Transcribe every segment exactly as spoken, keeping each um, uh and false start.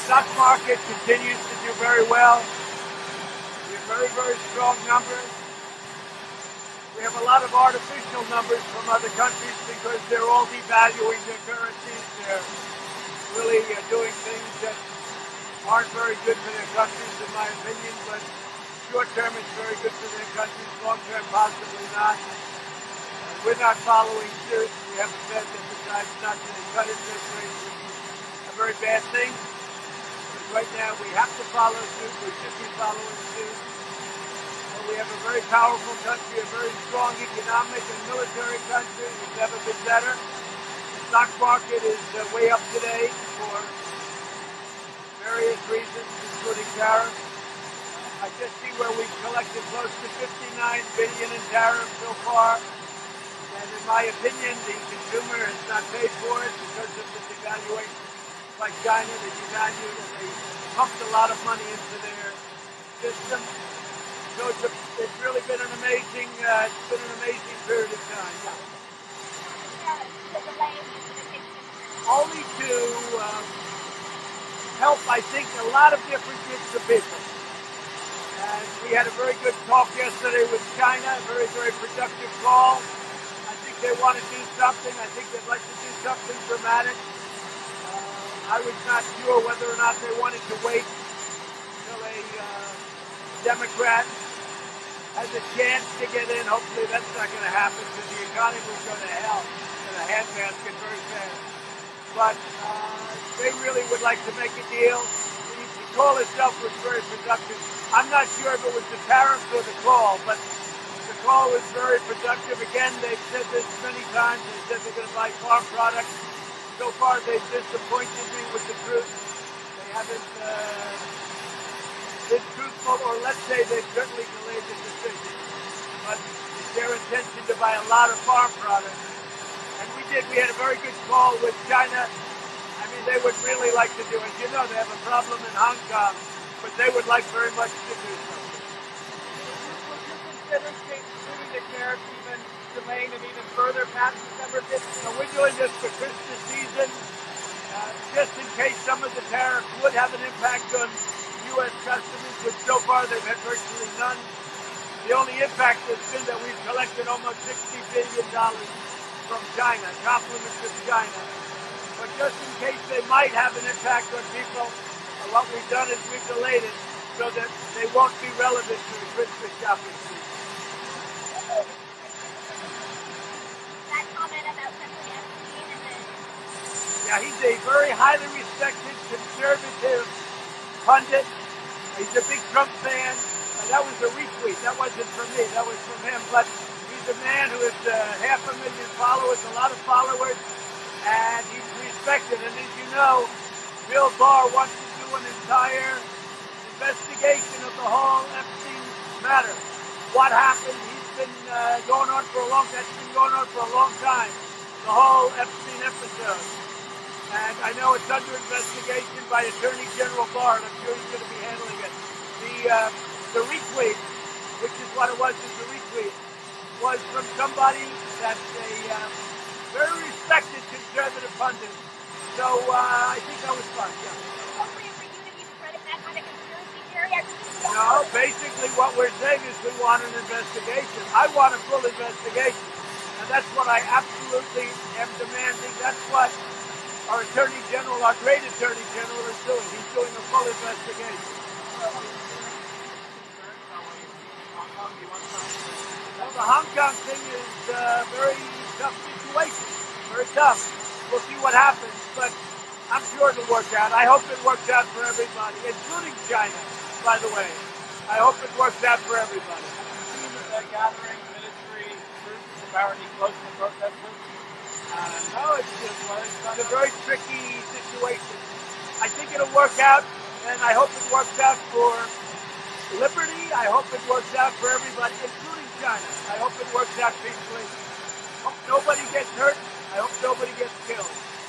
stock market continues to do very well. We have very, very strong numbers. We have a lot of artificial numbers from other countries because they're all devaluing their currencies. They're really uh, doing things that aren't very good for their countries, in my opinion, but short term it's very good for their countries, long term possibly not. Uh, we're not following suit. We have a Fed that decides not to cut interest rates, which is a very bad thing. But right now we have to follow suit. We should be following suit. But we have a very powerful country, a very strong economic and military country. It's never been better. The stock market is uh, way up today for various reasons, including tariffs. I just see where we've collected close to fifty-nine billion dollars in tariffs so far. And in my opinion, the consumer has not paid for it because of the devaluation. Like China, they devalued and they pumped a lot of money into their system. So it's, a, it's really been an amazing, uh, it's been an amazing period of time. Yeah. Only to um, help, I think, a lot of different groups of people. And we had a very good talk yesterday with China, a very, very productive call. I think they want to do something. I think they'd like to do something dramatic. I was not sure whether or not they wanted to wait until a uh, Democrat has a chance to get in. Hopefully that's not going to happen because the economy will go to hell in a handbasket very fast. But uh, they really would like to make a deal. The, the call itself was very productive. I'm not sure if it was the tariffs or the call, but the call was very productive. Again, they've said this many times. They said they're going to buy farm products. So far, they've disappointed me with the truth. They haven't uh, been truthful, or let's say they've certainly delayed the decision. But it's their intention to buy a lot of farm products. And we did. We had a very good call with China. I mean, they would really like to do it. You know, they have a problem in Hong Kong, but they would like very much to do something. Would you consider moving the tariffs even delaying it even further past December fifteenth? So we're doing this for Christmas season, uh, just in case some of the tariffs would have an impact on U S customers, which so far they've had virtually none. The only impact has been that we've collected almost sixty billion dollars from China, compliments of China. But just in case they might have an impact on people, uh, what we've done is we've delayed it so that they won't be relevant to the Christmas shopping season. Yeah, he's a very highly respected conservative pundit. He's a big Trump fan. Uh, that was a retweet. That wasn't from me. That was from him. But he's a man who has uh, half a million followers, a lot of followers, and he's respected. And as you know, Bill Barr wants to do an entire investigation of the whole Epstein matter. What happened? He's been uh, going on for a long time. That's been going on for a long time. The whole Epstein episode. And I know it's under investigation by Attorney General Barr, and I'm sure he's going to be handling it. The uh, the retweet, which is what it was, is the retweet, was from somebody that's a uh, very respected conservative pundit. So uh, I think that was fun, yeah. Appropriate for you to be spreading that kind of conspiracy theory? No, basically what we're saying is we want an investigation. I want a full investigation. And that's what I absolutely am demanding. That's what our Attorney General, our great Attorney General, is doing. He's doing a full investigation. Well, the Hong Kong thing is a very tough situation. Very tough. We'll see what happens, but I'm sure it'll work out. I hope it works out for everybody, including China, by the way. I hope it works out for everybody. Have you seen the gathering military troops apparently close to protesters? Uh, no, it's, it's a very tricky situation. I think it'll work out, and I hope it works out for liberty. I hope it works out for everybody, including China. I hope it works out peacefully. Hope nobody gets hurt. I hope nobody gets killed.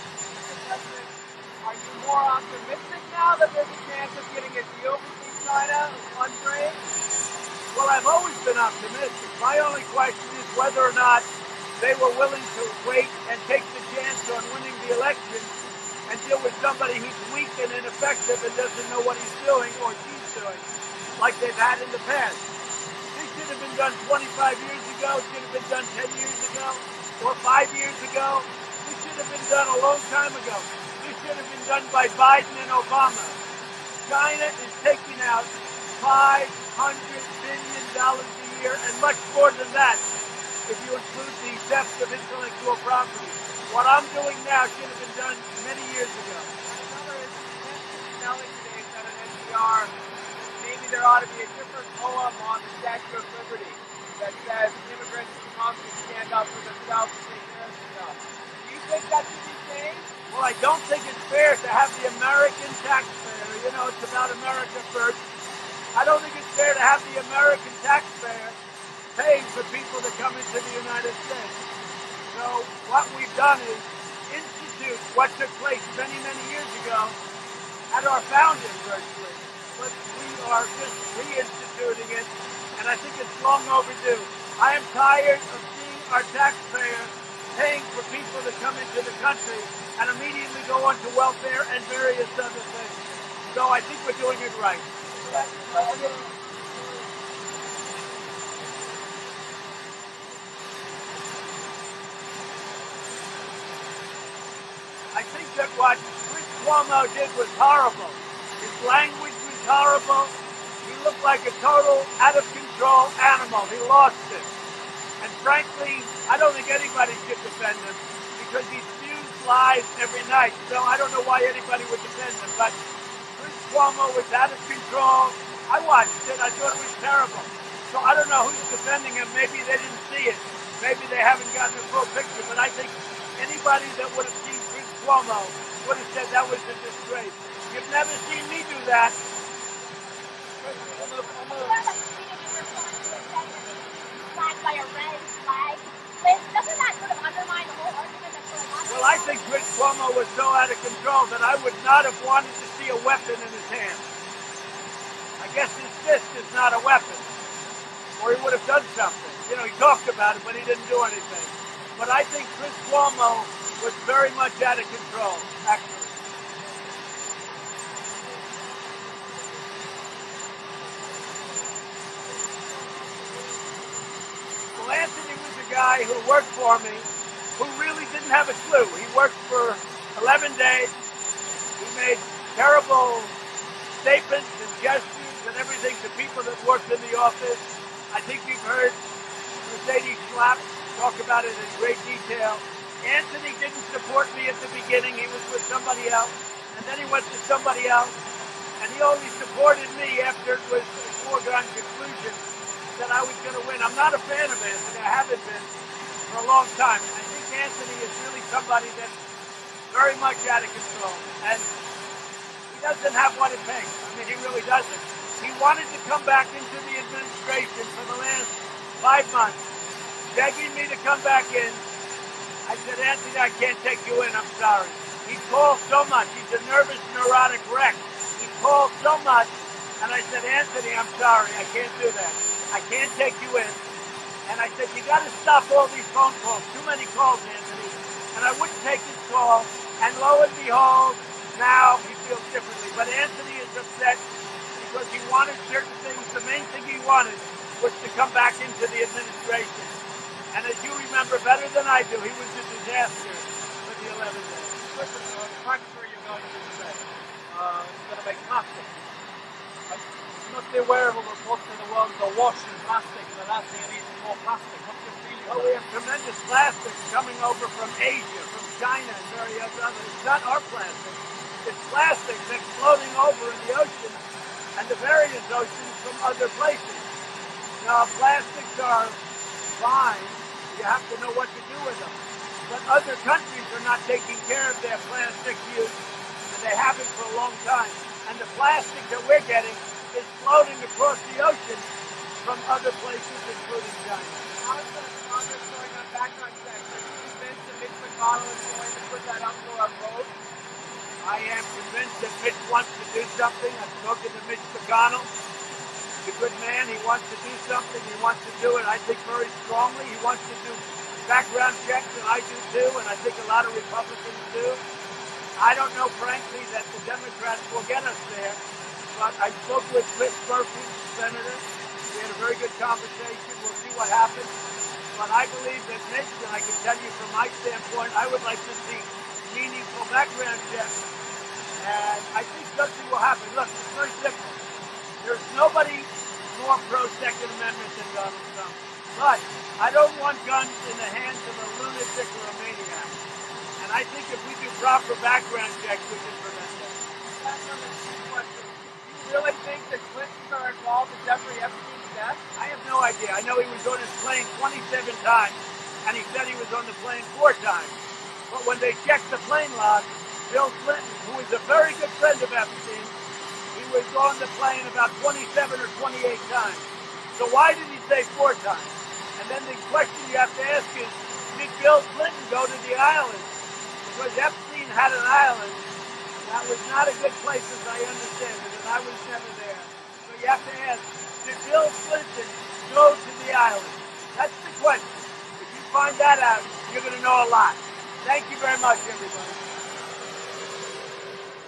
Are you more optimistic now that there's a chance of getting a deal between China on trade? Well, I've always been optimistic. My only question is whether or not they were willing to wait and take the chance on winning the election and deal with somebody who's weak and ineffective. ineffective and doesn't know what he's doing or she's doing, like they've had in the past. This should have been done twenty-five years ago, should have been done ten years ago, or five years ago. This should have been done a long time ago. This should have been done by Biden and Obama. China is taking out five hundred billion dollars a year and much more than that if you include the theft of intellectual property. What I'm doing now should have been done many years ago. Another is telling today that an N P R, maybe there ought to be a different poem on the Statue of Liberty that says immigrants can come to stand up for themselves and take care of themselves. Do you think that should be changed? Well, I don't think it's fair to have the American taxpayer, you know, it's about America first. I don't think it's fair to have the American taxpayer paying for people to come into the United States. So what we've done is institute what took place many, many years ago at our founding virtually. But we are just reinstituting it, and I think it's long overdue. I am tired of seeing our taxpayers paying for people to come into the country and immediately go on to welfare and various other things. So I think we're doing it right. I think that what Chris Cuomo did was horrible. His language was horrible. He looked like a total out-of-control animal. He lost it. And frankly, I don't think anybody should defend him because he spews lies every night. So I don't know why anybody would defend him. But Chris Cuomo was out of control. I watched it. I thought it was terrible. So I don't know who's defending him. Maybe they didn't see it. Maybe they haven't gotten the full picture. But I think anybody that would have seen Chris Cuomo would have said that was a disgrace. You've never seen me do that. By a red flag. Liz, doesn't that sort of undermine the whole argument that's going on? Well, I think Chris Cuomo was so out of control that I would not have wanted to see a weapon in his hand. I guess his fist is not a weapon. Or he would have done something. You know, he talked about it, but he didn't do anything. But I think Chris Cuomo was very much out of control, actually. Well, Anthony was a guy who worked for me who really didn't have a clue. He worked for eleven days. He made terrible statements and gestures and everything to people that worked in the office. I think you've heard Mercedes Schlapp talk about it in great detail. Anthony didn't support me at the beginning. He was with somebody else. And then he went to somebody else. And he only supported me after it was a foregone conclusion that I was going to win. I'm not a fan of Anthony. I haven't been for a long time. And I think Anthony is really somebody that's very much out of control. And he doesn't have what it takes. I mean, he really doesn't. He wanted to come back into the administration for the last five months, begging me to come back in. I said, Anthony, I can't take you in. I'm sorry. He called so much. He's a nervous, neurotic wreck. He called so much. And I said, Anthony, I'm sorry. I can't do that. I can't take you in. And I said, you got to stop all these phone calls. Too many calls, Anthony. And I wouldn't take his call. And lo and behold, now he feels differently. But Anthony is upset because he wanted certain things. The main thing he wanted was to come back into the administration. And as you remember better than I do, he was a disaster for the eleven days. Listen, uh, the country you're going to say, uh, it's going to make plastic. You must be aware of what's most in the world is awash in plastic, and the last thing you need is more plastic. What's your feeling? Well, we have tremendous plastic coming over from Asia, from China, and various others. It's not our plastic. It's plastic that's floating over in the ocean and the various oceans from other places. Now, plastics are fine. You have to know what to do with them. But other countries are not taking care of their plastic use, and they haven't for a long time. And the plastic that we're getting is floating across the ocean from other places, including China. How is the Congress going on background checks? Are you convinced that Mitch McConnell is going to put that up for our vote? I am convinced that Mitch wants to do something. I've spoken to Mitch McConnell. He's a good man. He wants to do something. He wants to do it, I think, very strongly. He wants to do background checks, and I do too, and I think a lot of Republicans do. I don't know, frankly, that the Democrats will get us there. But I spoke with Chris Murphy, Senator. We had a very good conversation. We'll see what happens. But I believe that Michigan, I can tell you from my standpoint, I would like to see meaningful background checks. And I think something will happen. Look, it's very simple. There's nobody more pro-Second Amendment than Donald Trump. But I don't want guns in the hands of a lunatic or a maniac. And I think if we do proper background checks, we can prevent that. That's one of the key questions. Do you really think the Clintons are involved in Jeffrey Epstein's death? I have no idea. I know he was on his plane twenty-seven times, and he said he was on the plane four times. But when they checked the plane log, Bill Clinton, who is a very good friend of Epstein, he was on the plane about twenty-seven or twenty-eight times. So why did he say four times? And then the question you have to ask is, did Bill Clinton go to the island? Because Epstein had an island that was not a good place as I understand it, and I was never there. So you have to ask, did Bill Clinton go to the island? That's the question. If you find that out, you're going to know a lot. Thank you very much, everybody.